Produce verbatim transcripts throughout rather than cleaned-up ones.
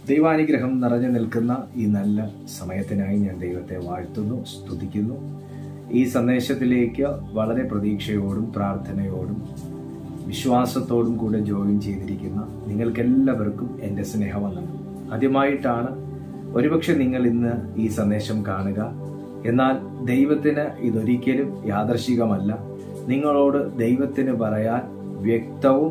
ദൈവാനുഗ്രഹം നിറഞ്ഞു നിൽക്കുന്ന ഈ നല്ല സമയത്തിനായി ഞാൻ ദൈവത്തെ വാഴ്ത്തുന്നു, സ്തുതിക്കുന്നു. ഈ സന്ദേശത്തിലേക്ക് വളരെ പ്രതീക്ഷയോടും പ്രാർത്ഥനയോടും വിശ്വാസത്തോടും കൂടെ ജോയിൻ ചെയ്തിരിക്കുന്ന നിങ്ങൾക്കെല്ലാവർക്കും എൻ്റെ സ്നേഹവന്ദനം. ആദ്യമായിട്ടാണ് ഒരുപക്ഷെ നിങ്ങൾ ഇന്ന് ഈ സന്ദേശം കാണുക. എന്നാൽ ദൈവത്തിന് ഇതൊരിക്കലും യാദർശികമല്ല. നിങ്ങളോട് ദൈവത്തിന് പറയാൻ വ്യക്തവും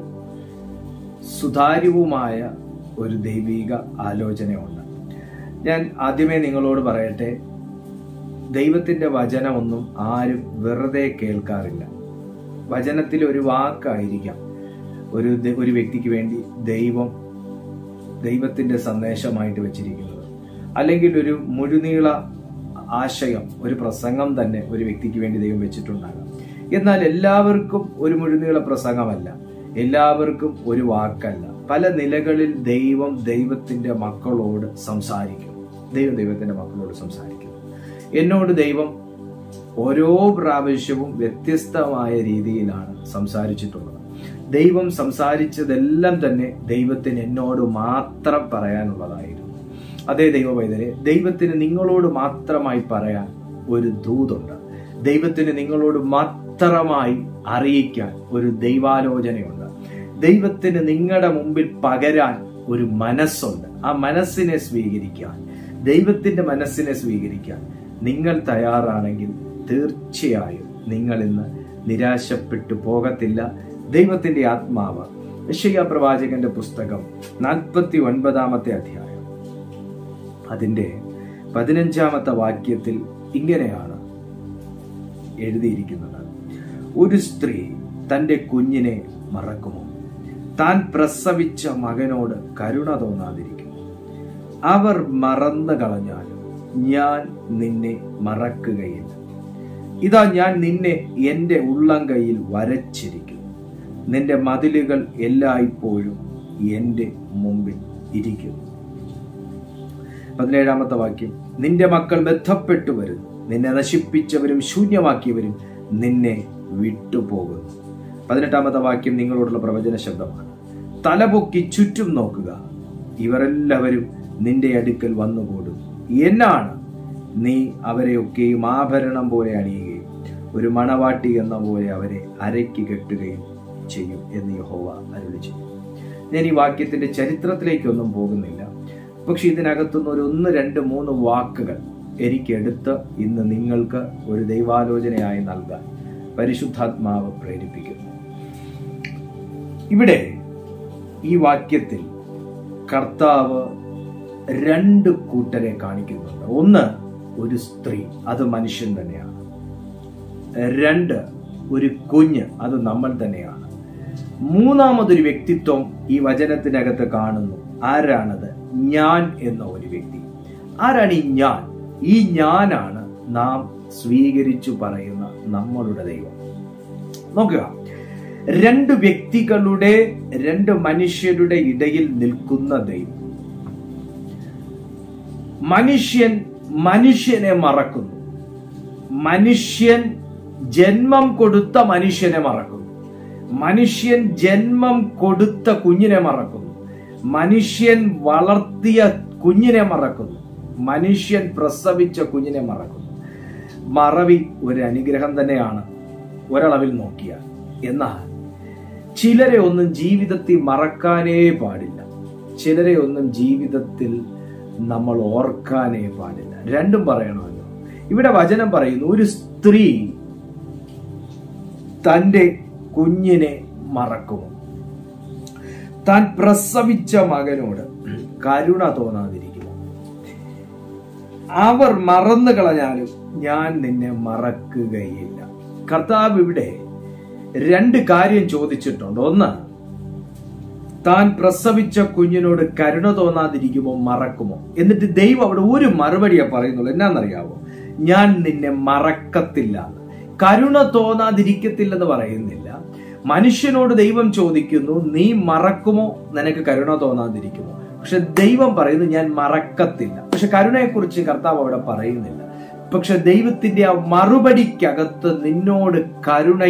സുതാര്യവുമായ ഒരു ദൈവിക ആലോചനയുണ്ട്. ഞാൻ ആദ്യമേ നിങ്ങളോട് പറയട്ടെ, ദൈവത്തിൻ്റെ വചനമൊന്നും ആരും വെറുതെ കേൾക്കാറില്ല. വചനത്തിൽ ഒരു വാക്കായിരിക്കാം ഒരു ഒരു വ്യക്തിക്ക് വേണ്ടി ദൈവം ദൈവത്തിൻ്റെ സന്ദേശമായിട്ട് വെച്ചിരിക്കുന്നത്, അല്ലെങ്കിൽ ഒരു മുഴുനീള ആശയം, ഒരു പ്രസംഗം തന്നെ ഒരു വ്യക്തിക്ക് വേണ്ടി ദൈവം വെച്ചിട്ടുണ്ടാകാം. എന്നാൽ എല്ലാവർക്കും ഒരു മുഴുനീള പ്രസംഗമല്ല, എല്ലാവർക്കും ഒരു വാക്കല്ല. പല നിലകളിൽ ദൈവം ദൈവത്തിന്റെ മക്കളോട് സംസാരിക്കും. ദൈവം ദൈവത്തിന്റെ മക്കളോട് സംസാരിക്കും. എന്നോട് ദൈവം ഓരോ പ്രാവശ്യവും വ്യത്യസ്തമായ രീതിയിലാണ് സംസാരിച്ചിട്ടുള്ളത്. ദൈവം സംസാരിച്ചതെല്ലാം തന്നെ ദൈവത്തിന് എന്നോട് മാത്രം പറയാനുള്ളതായിരുന്നു. അതേ ദൈവവൈദ്യരെ, ദൈവത്തിന് നിങ്ങളോട് മാത്രമായി പറയാൻ ഒരു ദൂതുണ്ട്. ദൈവത്തിന് നിങ്ങളോട് മാത്രമായി അറിയിക്കാൻ ഒരു ദൈവാലോചനയുണ്ട്. ദൈവത്തിന് നിങ്ങളുടെ മുമ്പിൽ പകരാൻ ഒരു മനസ്സുണ്ട്. ആ മനസ്സിനെ സ്വീകരിക്കാൻ, ദൈവത്തിന്റെ മനസ്സിനെ സ്വീകരിക്കാൻ നിങ്ങൾ തയ്യാറാണെങ്കിൽ തീർച്ചയായും നിങ്ങൾ ഇന്ന് നിരാശപ്പെട്ടു പോകത്തില്ല. ദൈവത്തിന്റെ ആത്മാവ് യെശയ്യാ പ്രവാചകന്റെ പുസ്തകം നാൽപ്പത്തി ഒൻപതാമത്തെ അധ്യായം അതിന്റെ പതിനഞ്ചാമത്തെ വാക്യത്തിൽ ഇങ്ങനെയാണ് എഴുതിയിരിക്കുന്നത്: ഒരു സ്ത്രീ തന്റെ കുഞ്ഞിനെ മറക്കുമോ? താൻ പ്രസവിച്ച മകനോട് കരുണ തോന്നാതിരിക്കും. അവർ മറന്നു കളഞ്ഞാലും ഞാൻ നിന്നെ മറക്കുകയില്ല. ഇതാ, ഞാൻ നിന്നെ എന്റെ ഉള്ളം കൈയിൽ വരച്ചിരിക്കുന്നു. നിന്റെ മതിലുകൾ എല്ലായ്പ്പോഴും എന്റെ മുമ്പിൽ ഇരിക്കുന്നു. പതിനേഴാമത്തെ വാക്യം: നിന്റെ മക്കൾ ബന്ധപ്പെട്ടു വരുന്നു, നിന്നെ നശിപ്പിച്ചവരും ശൂന്യമാക്കിയവരും നിന്നെ വിട്ടുപോകുന്നു. പതിനെട്ടാമത്തെ വാക്യം നിങ്ങളോടുള്ള പ്രവചന ശബ്ദമാണ്: തലപൊക്കി ചുറ്റും നോക്കുക, ഇവരെല്ലാവരും നിന്റെ അടുക്കൽ വന്നുകൂടും. എന്നാണ് നീ അവരെയൊക്കെയും ആഭരണം പോലെ അണിയുകയും ഒരു മണവാട്ടി എന്ന പോലെ അവരെ അരയ്ക്ക് കെട്ടുകയും ചെയ്യും എന്ന് യഹോവ അരുളി ചെയ്യും. ഞാൻ ഈ വാക്യത്തിന്റെ ചരിത്രത്തിലേക്കൊന്നും പോകുന്നില്ല. പക്ഷെ ഇതിനകത്തുനിന്ന് ഒരു ഒന്ന് രണ്ട് മൂന്ന് വാക്കുകൾ എനിക്കെടുത്ത് ഇന്ന് നിങ്ങൾക്ക് ഒരു ദൈവാലോചനയായി നൽകാൻ പരിശുദ്ധാത്മാവ് പ്രേരിപ്പിക്കുന്നു. ഇവിടെ ഈ വാക്യത്തിൽ കർത്താവ് രണ്ട് കൂട്ടരെ കാണിക്കുന്നുണ്ട്. ഒന്ന്, ഒരു സ്ത്രീ, അത് മനുഷ്യൻ തന്നെയാണ്. രണ്ട്, ഒരു കുഞ്ഞ്, അത് നമ്മൾ തന്നെയാണ്. മൂന്നാമതൊരു വ്യക്തിത്വം ഈ വചനത്തിനകത്ത് കാണുന്നു. ആരാണത്? ഞാൻ എന്ന ഒരു വ്യക്തി. ആരാണ് ഈ ഞാൻ? ഈ ഞാനാണ് നാം സ്വീകരിച്ചു പറയുന്ന നമ്മളുടെ ദൈവം. നോക്കുക, രണ്ട് വ്യക്തികളുടെ, രണ്ട് മനുഷ്യരുടെ ഇടയിൽ നിൽക്കുന്ന ദൈവം. മനുഷ്യൻ മനുഷ്യനെ മറക്കുന്നു. മനുഷ്യൻ ജന്മം കൊടുത്ത മനുഷ്യനെ മറക്കുന്നു. മനുഷ്യൻ ജന്മം കൊടുത്ത കുഞ്ഞിനെ മറക്കുന്നു. മനുഷ്യൻ വളർത്തിയ കുഞ്ഞിനെ മറക്കുന്നു. മനുഷ്യൻ പ്രസവിച്ച കുഞ്ഞിനെ മറക്കുന്നു. മറവി ഒരു അനുഗ്രഹം തന്നെയാണ് ഒരളവിൽ നോക്കിയാൽ. എന്നാൽ ചിലരെ ഒന്നും ജീവിതത്തിൽ മറക്കാനേ പാടില്ല. ചിലരെ ഒന്നും ജീവിതത്തിൽ നമ്മൾ ഓർക്കാനേ പാടില്ല. രണ്ടും പറയണമല്ലോ. ഇവിടെ വചനം പറയുന്നു, ഒരു സ്ത്രീ തന്റെ കുഞ്ഞിനെ മറക്കുമോ? താൻ പ്രസവിച്ച മകനോട് കരുണ തോന്നാതിരിക്കുമോ? അവർ മറന്നു കളഞ്ഞാലും ഞാൻ നിന്നെ മറക്കുകയില്ല. കർത്താവ് ഇവിടെ രണ്ട് കാര്യം ചോദിച്ചിട്ടുണ്ട്. ഒന്ന്, താൻ പ്രസവിച്ച കുഞ്ഞിനോട് കരുണ തോന്നാതിരിക്കുമോ, മറക്കുമോ? എന്നിട്ട് ദൈവം അവിടെ ഒരു മറുപടിയാ പറയുന്നുള്ളൂ. എന്നാന്നറിയാവോ? ഞാൻ നിന്നെ മറക്കത്തില്ല. കരുണ തോന്നാതിരിക്കത്തില്ലെന്ന് പറയുന്നില്ല. മനുഷ്യനോട് ദൈവം ചോദിക്കുന്നു, നീ മറക്കുമോ, നിനക്ക് കരുണ തോന്നാതിരിക്കുമോ? പക്ഷെ ദൈവം പറയുന്നു, ഞാൻ മറക്കത്തില്ല. പക്ഷെ കരുണയെക്കുറിച്ച് കർത്താവ് അവിടെ പറയുന്നില്ല. പക്ഷെ ദൈവത്തിന്റെ ആ മറുപടിക്കകത്ത് നിന്നോട് കരുണയും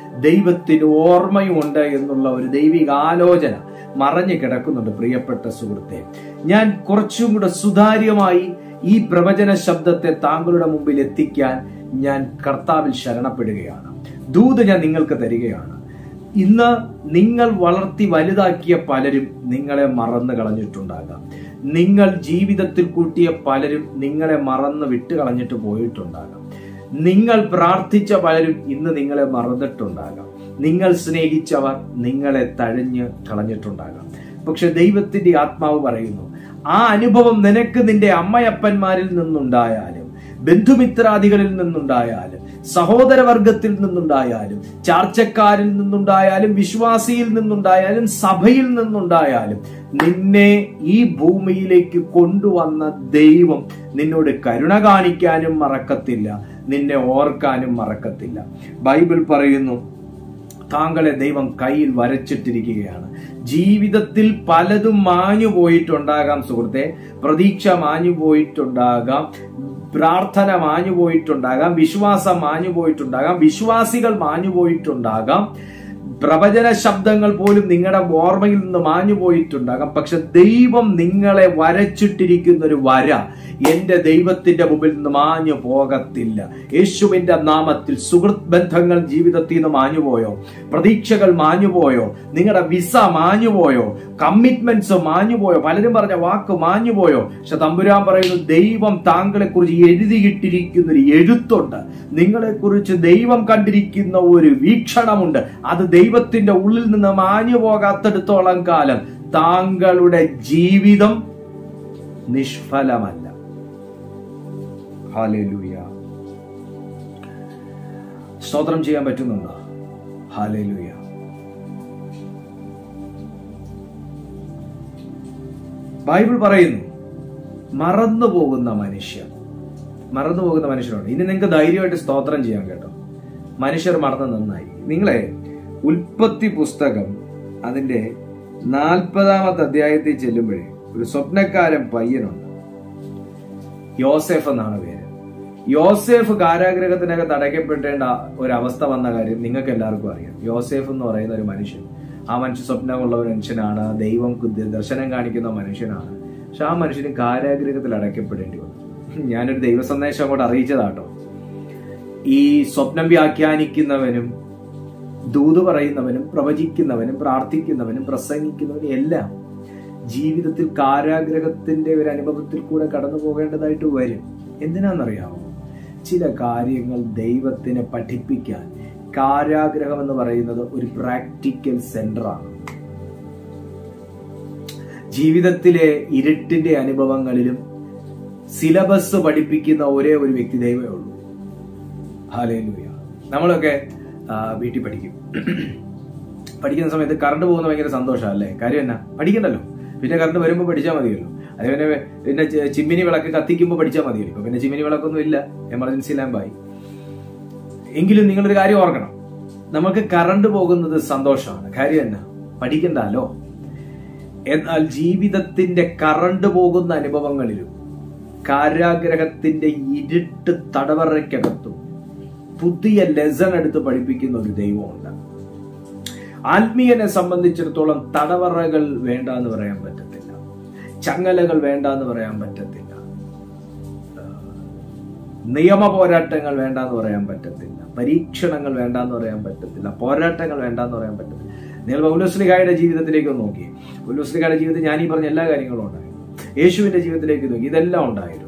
ദൈവത്തിന് ഓർമ്മയുമുണ്ട് എന്നുള്ള ഒരു ദൈവിക ആലോചന മറഞ്ഞു കിടക്കുന്നുണ്ട്. പ്രിയപ്പെട്ട സുഹൃത്തെ, ഞാൻ കുറച്ചും കൂടെ സുതാര്യമായി ഈ പ്രവചന ശബ്ദത്തെ താങ്കളുടെ മുമ്പിൽ എത്തിക്കാൻ ഞാൻ കർത്താവിൽ ശരണപ്പെടുകയാണ്. ദൂത് ഞാൻ നിങ്ങൾക്ക് തരികയാണ്. ഇന്ന് നിങ്ങൾ വളർത്തി വലുതാക്കിയ പലരും നിങ്ങളെ മറന്നു കളഞ്ഞിട്ടുണ്ടാകാം. നിങ്ങൾ ജീവിതത്തിൽ കൂട്ടിയ പലരും നിങ്ങളെ മറന്ന് വിട്ടു കളഞ്ഞിട്ട് പോയിട്ടുണ്ടാകാം. നിങ്ങൾ പ്രാർത്ഥിച്ച പലരും ഇന്ന് നിങ്ങളെ മറന്നിട്ടുണ്ടാകാം. നിങ്ങൾ സ്നേഹിച്ചവർ നിങ്ങളെ തഴഞ്ഞ് കളഞ്ഞിട്ടുണ്ടാകാം. പക്ഷെ ദൈവത്തിന്റെ ആത്മാവ് പറയുന്നു, ആ അനുഭവം നിനക്ക് നിന്റെ അമ്മയപ്പന്മാരിൽ നിന്നുണ്ടായാലും, ബന്ധുമിത്രാദികളിൽ നിന്നുണ്ടായാലും, സഹോദരവർഗത്തിൽ നിന്നുണ്ടായാലും, ചാർച്ചക്കാരിൽ നിന്നുണ്ടായാലും, വിശ്വാസിയിൽ നിന്നുണ്ടായാലും, സഭയിൽ നിന്നുണ്ടായാലും, നിന്നെ ഈ ഭൂമിയിലേക്ക് കൊണ്ടുവന്ന ദൈവം നിന്നോട് കരുണ കാണിക്കാനും മറക്കത്തില്ല, നിന്നെ ഓർക്കാനും മറക്കത്തില്ല. ബൈബിൾ പറയുന്നു, താങ്കളെ ദൈവം കയ്യിൽ വരച്ചിട്ടിരിക്കുകയാണ്. ജീവിതത്തിൽ പലതും മാഞ്ഞു പോയിട്ടുണ്ടാകാം സുഹൃത്തെ. പ്രതീക്ഷ മാഞ്ഞു പോയിട്ടുണ്ടാകാം, പ്രാർത്ഥന മാഞ്ഞു പോയിട്ടുണ്ടാകാം, വിശ്വാസം മാഞ്ഞു പോയിട്ടുണ്ടാകാം, വിശ്വാസികൾ മാഞ്ഞു പോയിട്ടുണ്ടാകാം, പ്രവചന ശബ്ദങ്ങൾ പോലും നിങ്ങളുടെ ഓർമ്മയിൽ നിന്ന് മാഞ്ഞു പോയിട്ടുണ്ടാകാം. പക്ഷെ ദൈവം നിങ്ങളെ വരച്ചിട്ടിരിക്കുന്ന ഒരു വര എന്റെ ദൈവത്തിന്റെ മുമ്പിൽ നിന്ന് മാഞ്ഞു പോകത്തില്ല. യേശുവിന്റെ നാമത്തിൽ സുഹൃത്ത് ബന്ധങ്ങൾ ജീവിതത്തിൽ നിന്ന് മാഞ്ഞുപോയോ? പ്രതീക്ഷകൾ മാഞ്ഞുപോയോ? നിങ്ങളുടെ വിസ മാഞ്ഞുപോയോ? കമ്മിറ്റ്മെന്റ്സ് മാഞ്ഞുപോയോ? പലരും പറഞ്ഞ വാക്ക് മാഞ്ഞുപോയോ? പക്ഷെ തമ്പുരാൻ പറയുന്നു, ദൈവം താങ്കളെ കുറിച്ച് എഴുതിയിട്ടിരിക്കുന്ന ഒരു എഴുത്തുണ്ട്. നിങ്ങളെ കുറിച്ച് ദൈവം കണ്ടിരിക്കുന്ന ഒരു വീക്ഷണമുണ്ട്. അത് ദൈവത്തിന്റെ ഉള്ളിൽ നിന്ന് മാഞ്ഞു പോകാത്തിടത്തോളം കാലം താങ്കളുടെ ജീവിതം നിഷ്ഫലമല്ല. ഹല്ലേലൂയ. സ്തോത്രം ചെയ്യാൻ പറ്റുന്നുണ്ടോ? ഹല്ലേലൂയ. ബൈബിൾ പറയുന്നു, മറന്നു പോകുന്ന മനുഷ്യർ മറന്നു പോകുന്ന മനുഷ്യരുണ്ട്. ഇനി നിങ്ങൾക്ക് ധൈര്യമായിട്ട് സ്തോത്രം ചെയ്യാൻ കേട്ടോ. മനുഷ്യർ മറന്നു നന്നായി. നിങ്ങളെ ഉൽപ്പത്തി പുസ്തകം അതിന്റെ നാൽപ്പതാമത്തെ അധ്യായത്തിൽ ചെല്ലുമ്പോഴേ ഒരു സ്വപ്നക്കാരൻ പയ്യനുണ്ട്. യോസേഫ് എന്നാണ് പേര്. യോസേഫ് കാരാഗ്രഹത്തിനകത്ത് അടയ്ക്കപ്പെടേണ്ട ഒരവസ്ഥ വന്ന കാര്യം നിങ്ങൾക്ക് എല്ലാവർക്കും അറിയാം. യോസേഫ് എന്ന് പറയുന്ന ഒരു മനുഷ്യൻ, ആ മനുഷ്യ സ്വപ്നമുള്ള ഒരു മനുഷ്യനാണ്, ദൈവം ദർശനം കാണിക്കുന്ന മനുഷ്യനാണ്. പക്ഷെ ആ മനുഷ്യന് കാരാഗ്രഹത്തിൽ അടയ്ക്കപ്പെടേണ്ടി വന്നു. ഞാനൊരു ദൈവ സന്ദേശം അങ്ങോട്ട് അറിയിച്ചതാട്ടോ. ഈ സ്വപ്നം വ്യാഖ്യാനിക്കുന്നവനും ദൂത് പറയുന്നവനും പ്രവചിക്കുന്നവനും പ്രാർത്ഥിക്കുന്നവനും പ്രസംഗിക്കുന്നവനും എല്ലാം ജീവിതത്തിൽ കാരാഗ്രഹത്തിന്റെ ഒരു അനുഭവത്തിൽ കൂടെ കടന്നു പോകേണ്ടതായിട്ട് വരും. എന്തിനാണെന്നറിയാമോ? ചില കാര്യങ്ങൾ ദൈവത്തിനെ പഠിപ്പിക്കാൻ കാരാഗ്രഹം എന്ന് പറയുന്നത് ഒരു പ്രാക്ടിക്കൽ സെന്ററാണ്. ജീവിതത്തിലെ ഇരുട്ടിന്റെ അനുഭവങ്ങളിലും സിലബസ് പഠിപ്പിക്കുന്ന ഒരേ ഒരു വ്യക്തി ദൈവമേ ഉള്ളൂ. ഹല്ലേലൂയ. നമ്മളൊക്കെ വീട്ടിൽ പഠിക്കും. പഠിക്കുന്ന സമയത്ത് കറണ്ട് പോകുന്ന ഭയങ്കര സന്തോഷമാണ് അല്ലേ? കാര്യം എന്നാ? പഠിക്കണ്ടല്ലോ. പിന്നെ കറണ്ട് വരുമ്പോൾ പഠിച്ചാൽ മതിയല്ലോ. അതേപോലെ പിന്നെ ചിമ്മിനി വിളക്ക് കത്തിക്കുമ്പോൾ പഠിച്ചാൽ മതിയല്ലോ. ഇപ്പൊ പിന്നെ ചിമ്മിനി വിളക്കൊന്നും ഇല്ല, എമർജൻസി ലാമ്പായി. എങ്കിലും നിങ്ങളൊരു കാര്യം ഓർക്കണം, നമുക്ക് കറണ്ട് പോകുന്നത് സന്തോഷമാണ്. കാര്യം എന്നാ? പഠിക്കണ്ടല്ലോ. എന്നാൽ ജീവിതത്തിന്റെ കറണ്ട് പോകുന്ന അനുഭവങ്ങളിലും കാരാഗ്രഹത്തിന്റെ ഇരുട്ട് തടവറയ്ക്കകത്തും പുതിയ ലെസൺ എടുത്ത് പഠിപ്പിക്കുന്ന ഒരു ദൈവമുണ്ട്. ആത്മീയനെ സംബന്ധിച്ചിടത്തോളം തടവറകൾ വേണ്ട എന്ന് പറയാൻ പറ്റത്തില്ല, ചങ്ങലകൾ വേണ്ട എന്ന് പറയാൻ പറ്റത്തില്ല, നിയമ പോരാട്ടങ്ങൾ വേണ്ട എന്ന് പറയാൻ പറ്റത്തില്ല, പരീക്ഷണങ്ങൾ വേണ്ട എന്ന് പറയാൻ പറ്റത്തില്ല, പോരാട്ടങ്ങൾ വേണ്ട എന്ന് പറയാൻ പറ്റത്തില്ല. നിങ്ങൾ പൗലോസ്ലിഹായുടെ ജീവിതത്തിലേക്ക് നോക്കി. പൗലോസ്ലിഹായുടെ ജീവിതത്തിൽ ഞാൻ ഈ പറഞ്ഞ എല്ലാ കാര്യങ്ങളും ഉണ്ടായിരുന്നു. യേശുവിന്റെ ജീവിതത്തിലേക്ക് നോക്കി, ഇതെല്ലാം ഉണ്ടായിരുന്നു.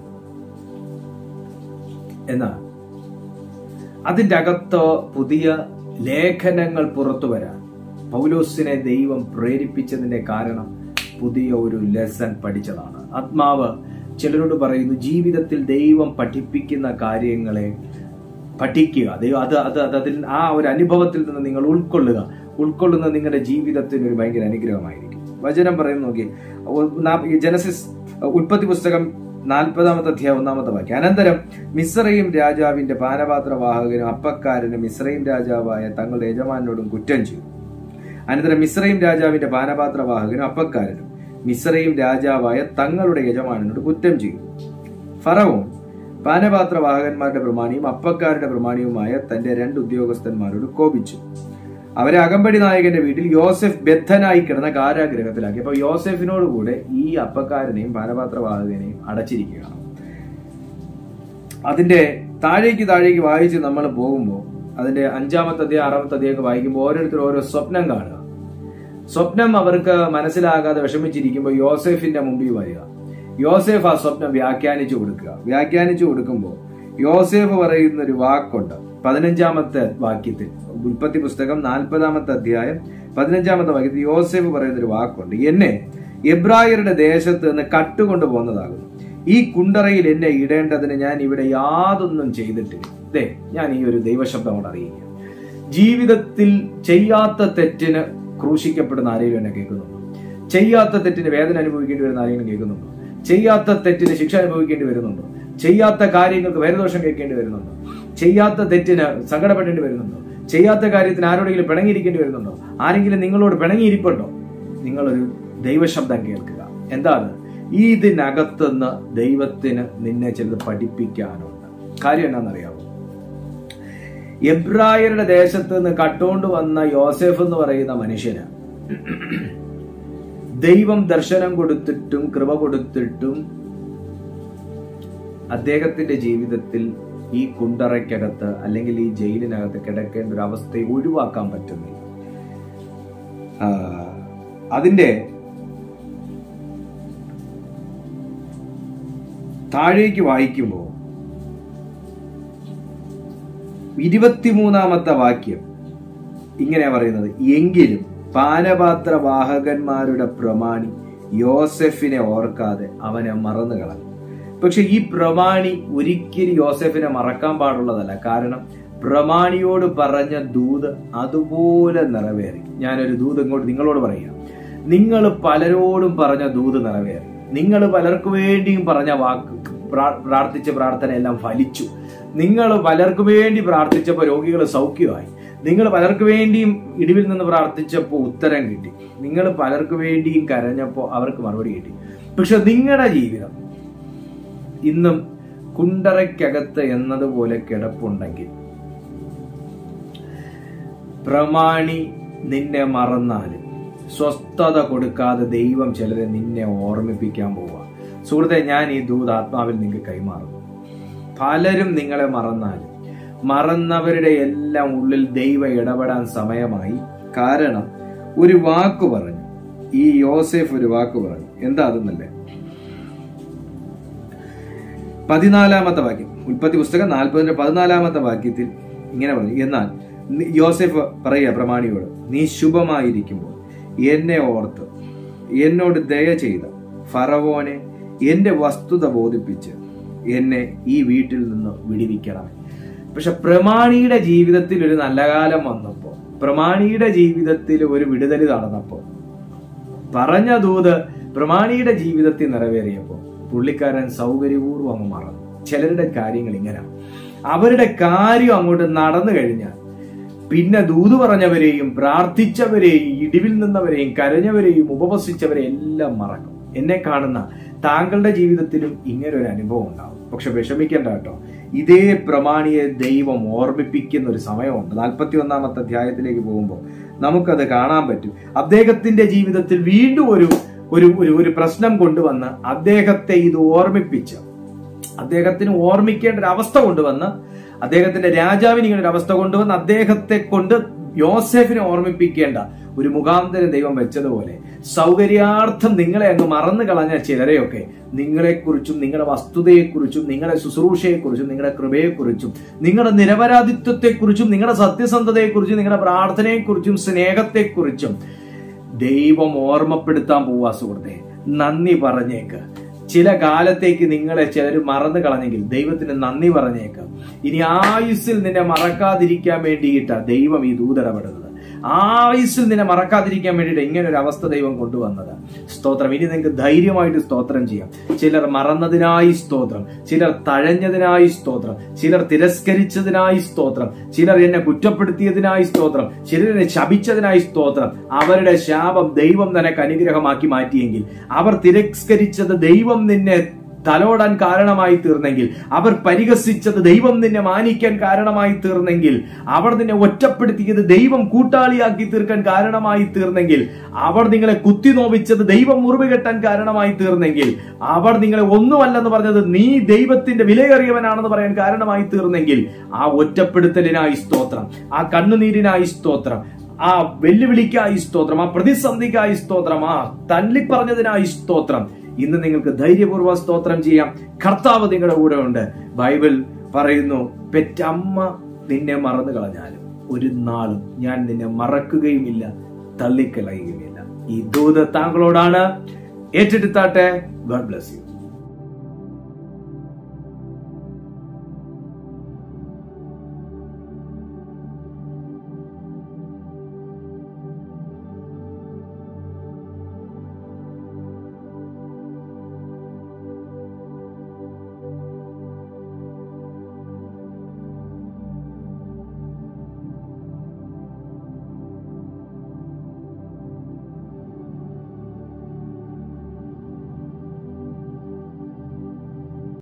എന്നാൽ അതിൻ്റെ അകത്ത് പുതിയ ലേഖനങ്ങൾ പുറത്തു വരാൻ പൗലോസിനെ ദൈവം പ്രേരിപ്പിച്ചതിന്റെ കാരണം പുതിയ ഒരു ലെസൺ പഠിച്ചതാണ്. ആത്മാവ് ചിലരോട് പറയുന്നു, ജീവിതത്തിൽ ദൈവം പഠിപ്പിക്കുന്ന കാര്യങ്ങളെ പഠിക്കുക. ദൈവം അത് അത് അതിൽ ആ ഒരു അനുഭവത്തിൽ നിന്ന് നിങ്ങൾ ഉൾക്കൊള്ളുക. ഉൾക്കൊള്ളുന്നത് നിങ്ങളുടെ ജീവിതത്തിന് ഒരു ഭയങ്കര അനുഗ്രഹമായിരിക്കും. വചനം പറയുന്നു നോക്കി, ജനസിസ് ഉൽപ്പത്തി പുസ്തകം നാൽപ്പതാമത്തെ അധ്യായം ഒന്നാമത്തെ വാക്യം. അനന്തരം മിസ്രയീം രാജാവിന്റെ പാനപാത്രവാഹകനും അപ്പക്കാരനും മിസ്രയീം രാജാവായ തങ്ങളുടെ യജമാനോടും കുറ്റം ചെയ്തു. അനന്തരം മിസ്രയീം രാജാവിന്റെ പാനപാത്രവാഹകനും അപ്പക്കാരനും മിസ്രയീം രാജാവായ തങ്ങളുടെ യജമാനോട് കുറ്റം ചെയ്തു. ഫറവോൻ പാനപാത്രവാഹകന്മാരുടെ പ്രമാണിയും അപ്പക്കാരുടെ പ്രമാണിയുമായ തന്റെ രണ്ട് ഉദ്യോഗസ്ഥന്മാരോട് കോപിച്ചു. അവരെ അകമ്പടി നായകന്റെ വീട്ടിൽ യോസെഫ് ബദ്ധനായി കിടന്ന കാരാഗ്രഹത്തിലാക്കി. അപ്പൊ യോസെഫിനോട് കൂടെ ഈ അപ്പക്കാരനെയും പാനപാത്രവാഹകനെയും അടച്ചിരിക്കുകയാണ്. അതിന്റെ താഴേക്ക് താഴേക്ക് വായിച്ച് നമ്മൾ പോകുമ്പോൾ അതിന്റെ അഞ്ചാമത്തെ അധ്യായം ആറാമത്തെ അധ്യായം വായിക്കുമ്പോൾ ഓരോരുത്തരും ഓരോ സ്വപ്നം കാണുക. സ്വപ്നം അവർക്ക് മനസ്സിലാകാതെ വിഷമിച്ചിരിക്കുമ്പോൾ യോസെഫിന്റെ മുമ്പിൽ വരിക. യോസെഫ് ആ സ്വപ്നം വ്യാഖ്യാനിച്ചു കൊടുക്കുക. വ്യാഖ്യാനിച്ചു കൊടുക്കുമ്പോൾ യോസെഫ് പറയുന്ന ഒരു വാക്കുണ്ട് പതിനഞ്ചാമത്തെ വാക്യത്തിൽ. ഉൽപ്പത്തി പുസ്തകം നാൽപ്പതാമത്തെ അധ്യായം പതിനഞ്ചാമത്തെ വാക്യത്തിൽ യോസെഫ് പറയുന്ന ഒരു വാക്കുണ്ട്, എന്നെ എബ്രായരുടെ ദേശത്ത് നിന്ന് കട്ടുകൊണ്ടു പോകുന്നതാകുന്നു. ഈ കുണ്ടറയിൽ എന്നെ ഇടേണ്ടതിന് ഞാൻ ഇവിടെ യാതൊന്നും ചെയ്തിട്ടില്ല. ദേ, ഞാൻ ഈ ഒരു ദൈവശബ്ദം കൊണ്ട് അറിയിക്കുക. ജീവിതത്തിൽ ചെയ്യാത്ത തെറ്റിന് ക്രൂശിക്കപ്പെടുന്ന ആരെങ്കിലും എന്നെ കേൾക്കുന്നുണ്ടോ? ചെയ്യാത്ത തെറ്റിന് വേദന അനുഭവിക്കേണ്ടി വരുന്ന ആരെങ്കിലും കേൾക്കുന്നുണ്ടോ? ചെയ്യാത്ത തെറ്റിന് ശിക്ഷ അനുഭവിക്കേണ്ടി വരുന്നുണ്ടോ? ചെയ്യാത്ത കാര്യങ്ങൾക്ക് വേദദോഷം കേൾക്കേണ്ടി വരുന്നുണ്ടോ? ചെയ്യാത്ത തെറ്റിന് സങ്കടപ്പെടേണ്ടി വരുന്നുണ്ടോ? ചെയ്യാത്ത കാര്യത്തിന് ആരോടെങ്കിലും പിണങ്ങിയിരിക്കേണ്ടി വരുന്നുണ്ടോ? ആരെങ്കിലും നിങ്ങളോട് പിണങ്ങിയിരിപ്പുണ്ടോ? നിങ്ങളൊരു ദൈവശബ്ദം കേൾക്കുക. എന്താണ്? ഇതിനകത്തുനിന്ന് ദൈവത്തിന് നിന്നെ ചിലത് പഠിപ്പിക്കാനുണ്ട്. കാര്യം എന്നാണെന്നറിയാമോ? എബ്രായരുടെ ദേശത്ത് നിന്ന് കട്ടുകൊണ്ട് വന്ന യോസെഫ് എന്ന് പറയുന്ന മനുഷ്യന് ദൈവം ദർശനം കൊടുത്തിട്ടും കൃപ കൊടുത്തിട്ടും അദ്ദേഹത്തിന്റെ ജീവിതത്തിൽ ഈ കുണ്ടറയ്ക്കകത്ത് അല്ലെങ്കിൽ ഈ ജയിലിനകത്ത് കിടക്കേണ്ട ഒരു അവസ്ഥയെ ഒഴിവാക്കാൻ പറ്റുന്നില്ല. അതിന്റെ താഴേക്ക് വായിക്കുമ്പോൾ ഇരുപത്തിമൂന്നാമത്തെ വാക്യം ഇങ്ങനെയാ പറയുന്നത്, എങ്കിലും പാനപാത്രവാഹകന്മാരുടെ പ്രമാണി യോസെഫിനെ ഓർക്കാതെ അവനെ മറന്നു കളഞ്ഞു. പക്ഷെ ഈ പ്രമാണി ഒരിക്കലും യോസെഫിനെ മറക്കാൻ പാടുള്ളതല്ല. കാരണം പ്രമാണിയോട് പറഞ്ഞ ദൂത് അതുപോലെ നിറവേറി. ഞാനൊരു ദൂത് ഇങ്ങോട്ട് നിങ്ങളോട് പറയുക. നിങ്ങൾ പലരോടും പറഞ്ഞ ദൂത് നിറവേറി. നിങ്ങൾ പലർക്കു വേണ്ടിയും പറഞ്ഞ വാക്ക് പ്രാർത്ഥിച്ച പ്രാർത്ഥന എല്ലാം ഫലിച്ചു. നിങ്ങൾ പലർക്കു വേണ്ടി പ്രാർത്ഥിച്ചപ്പോൾ രോഗികൾ സൗഖ്യമായി. നിങ്ങൾ പലർക്കു വേണ്ടിയും ഇടിവിൽ നിന്ന് പ്രാർത്ഥിച്ചപ്പോൾ ഉത്തരം കിട്ടി. നിങ്ങൾ പലർക്കു വേണ്ടിയും കരഞ്ഞപ്പോൾ അവർക്ക് മറുപടി കിട്ടി. പക്ഷെ നിങ്ങളുടെ ജീവിതം ഇന്നും കുണ്ടറയ്ക്കകത്ത് എന്നതുപോലെ കിടപ്പുണ്ടെങ്കിൽ, പ്രമാണി നിന്നെ മറന്നാലും സ്വസ്ഥത കൊടുക്കാതെ ദൈവം ചിലരെ നിന്നെ ഓർമ്മിപ്പിക്കാൻ പോവുക. സുഹൃത്തെ, ഞാൻ ഈ ദൂത് ആത്മാവിൽ നിങ്ങൾക്ക് കൈമാറുന്നു. പലരും നിങ്ങളെ മറന്നാലും മറന്നവരുടെ എല്ലാം ഉള്ളിൽ ദൈവം ഇടപെടാൻ സമയമായി. കാരണം ഒരു വാക്ക് പറഞ്ഞു, ഈ യോസെഫ് ഒരു വാക്ക് പറഞ്ഞു. എന്താ അതെന്നല്ലേ? പതിനാലാമത്തെ വാക്യം, ഉൽപ്പത്തി പുസ്തകം നാൽപ്പതിന്റെ പതിനാലാമത്തെ വാക്യത്തിൽ ഇങ്ങനെ പറഞ്ഞു, എന്നാൽ യോസെഫ് പറയുക പ്രമാണിയോട്, നീ ശുഭമായിരിക്കുമ്പോൾ എന്നെ ഓർത്ത് എന്നോട് ദയ ചെയ്ത ഫറവോനെ എന്റെ വസ്തുത ബോധിപ്പിച്ച് എന്നെ ഈ വീട്ടിൽ നിന്ന് വിടിവിക്കണം. പക്ഷെ പ്രമാണിയുടെ ജീവിതത്തിൽ ഒരു നല്ല കാലം വന്നപ്പോ, പ്രമാണിയുടെ ജീവിതത്തിൽ ഒരു വിടുതൽ നടന്നപ്പോ, പറഞ്ഞ ദൂത് പ്രമാണിയുടെ ജീവിതത്തിൽ നിറവേറിയപ്പോ പുള്ളിക്കാരൻ സൗകര്യപൂർവ്വം അങ്ങ് മറന്നു. ചിലരുടെ കാര്യങ്ങൾ ഇങ്ങനെ, അവരുടെ കാര്യം അങ്ങോട്ട് നടന്നു കഴിഞ്ഞാൽ പിന്നെ ദൂത് പറഞ്ഞവരെയും പ്രാർത്ഥിച്ചവരെയും ഇടിവിൽ നിന്നവരെയും കരഞ്ഞവരെയും ഉപവസിച്ചവരെയും എല്ലാം മറക്കും. എന്നെ കാണുന്ന താങ്കളുടെ ജീവിതത്തിലും ഇങ്ങനെ ഒരു അനുഭവം ഉണ്ടാവും. പക്ഷെ വിഷമിക്കേണ്ട കേട്ടോ, ഇതേ പ്രമാണിയെ ദൈവം ഓർമ്മിപ്പിക്കുന്ന ഒരു സമയമുണ്ട്. നാൽപ്പത്തി ഒന്നാമത്തെ അധ്യായത്തിലേക്ക് പോകുമ്പോൾ നമുക്കത് കാണാൻ പറ്റും. അദ്ദേഹത്തിന്റെ ജീവിതത്തിൽ വീണ്ടും ഒരു ഒരു ഒരു പ്രശ്നം കൊണ്ടുവന്ന് അദ്ദേഹത്തെ ഇത് ഓർമ്മിപ്പിച്ച്, അദ്ദേഹത്തിന് ഓർമ്മിക്കേണ്ട ഒരു അവസ്ഥ കൊണ്ടുവന്ന്, അദ്ദേഹത്തിന്റെ രാജാവിന് ഇങ്ങനെ ഒരു അവസ്ഥ കൊണ്ടുവന്ന് അദ്ദേഹത്തെ കൊണ്ട് യോസെഫിനെ ഓർമ്മിപ്പിക്കേണ്ട ഒരു മുഖാന്തരം ദൈവം വെച്ചതുപോലെ സൗകര്യാർത്ഥം നിങ്ങളെ അങ്ങ് മറന്നു കളഞ്ഞ ചിലരെയൊക്കെ നിങ്ങളെക്കുറിച്ചും നിങ്ങളുടെ വസ്തുതയെക്കുറിച്ചും നിങ്ങളുടെ ശുശ്രൂഷയെക്കുറിച്ചും നിങ്ങളുടെ കൃപയെക്കുറിച്ചും നിങ്ങളുടെ നിരപരാധിത്വത്തെക്കുറിച്ചും നിങ്ങളുടെ സത്യസന്ധതയെക്കുറിച്ചും നിങ്ങളുടെ പ്രാർത്ഥനയെക്കുറിച്ചും സ്നേഹത്തെക്കുറിച്ചും ദൈവം ഓർമ്മപ്പെടുത്താൻ പോവാ. സുഹൃത്തെ, നന്ദി പറഞ്ഞേക്ക്. ചില കാലത്തേക്ക് നിങ്ങളെ ചിലർ മറന്നു കളഞ്ഞെങ്കിൽ ദൈവത്തിന് നന്ദി പറഞ്ഞേക്ക്. ഇനി ആയുസ്സിൽ നിന്നെ മറക്കാതിരിക്കാൻ വേണ്ടിയിട്ടാണ് ദൈവം ഈ ദൂതിടപെടുന്നത്. ആയുസ്സിൽ നിന്നെ മറക്കാതിരിക്കാൻ വേണ്ടിയിട്ട് ഇങ്ങനെ ഒരു അവസ്ഥ ദൈവം കൊണ്ടുവന്നത്. സ്തോത്രം. ഇനി നിങ്ങൾക്ക് ധൈര്യമായിട്ട് സ്തോത്രം ചെയ്യാം. ചിലർ മറന്നതിനായി സ്തോത്രം, ചിലർ തഴഞ്ഞതിനായി സ്തോത്രം, ചിലർ തിരസ്കരിച്ചതിനായി സ്തോത്രം, ചിലർ എന്നെ കുറ്റപ്പെടുത്തിയതിനായി സ്തോത്രം, ചിലർ എന്നെ ശപിച്ചതിനായി സ്തോത്രം. അവരുടെ ശാപം ദൈവം നിനക്ക് അനുഗ്രഹമാക്കി മാറ്റിയെങ്കിൽ, അവർ തിരസ്കരിച്ചത് ദൈവം നിന്നെ തലോടാൻ കാരണമായി തീർന്നെങ്കിൽ, അവർ പരിഹസിച്ചത് ദൈവം നിന്നെ മാനിക്കാൻ കാരണമായി തീർന്നെങ്കിൽ, അവർ നിന്നെ ഒറ്റപ്പെടുത്തിയത് ദൈവം കൂട്ടാളിയാക്കി തീർക്കാൻ കാരണമായി തീർന്നെങ്കിൽ, അവർ നിങ്ങളെ കുത്തിനോവിച്ചത് ദൈവം മുറിവ് കെട്ടാൻ കാരണമായി തീർന്നെങ്കിൽ, അവർ നിങ്ങളെ ഒന്നുമല്ലെന്ന് പറഞ്ഞത് നീ ദൈവത്തിന്റെ വിലയേറിയവനാണെന്ന് പറയാൻ കാരണമായി തീർന്നെങ്കിൽ, ആ ഒറ്റപ്പെടുത്തലിനായി സ്തോത്രം, ആ കണ്ണുനീരിനായി സ്തോത്രം, ആ വെല്ലുവിളിക്കായി സ്തോത്രം, ആ പ്രതിസന്ധിക്കായി സ്തോത്രം, ആ തള്ളിപ്പറഞ്ഞതിനായി സ്തോത്രം. ഇന്ന് നിങ്ങൾക്ക് ധൈര്യപൂർവ്വം സ്തോത്രം ചെയ്യാം. കർത്താവ് നിങ്ങളുടെ കൂടെ ഉണ്ട്. ബൈബിൾ പറയുന്നു, പെറ്റമ്മ നിന്നെ മറന്നു കളഞ്ഞാലും ഒരു നാളും ഞാൻ നിന്നെ മറക്കുകയുമില്ല, തള്ളിക്കളയുകയുമില്ല. ഈ ദൂത് താങ്കളോടാണ്. ഏറ്റെടുത്താട്ടെ. God bless U.